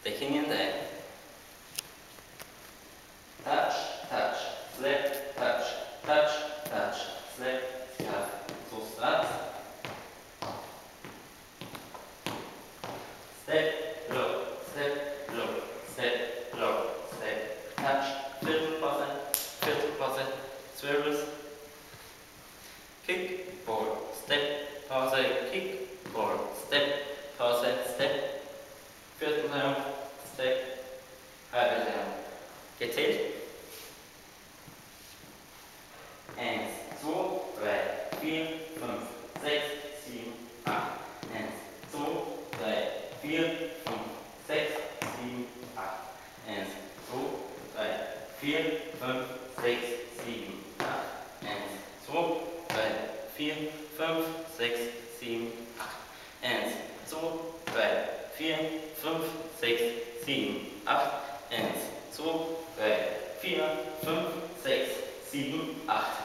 taking in there. Touch, touch, slip, touch, touch, touch, slip, scuff. So start. Step, look, step, look, step, look, step, touch, filter pause, swivels, kick, ball, step, pause, kick, ball, step, pause, step, Viertelraum, step, halbe Raum. Gezählt. 1, 2, 3, 4, 5, 6, 7, 8. 1, 2, 3, 4, 5, 6, 7, 8. 1, 2, 3, 4, 5, 6, 7, 8. 1, 2, 3, 4, 5, 6, 7, 8. 1, 2, 3, 4, 5, 6, 7, 8. 1, 2, 3, 4, 5, 6, 7, 8.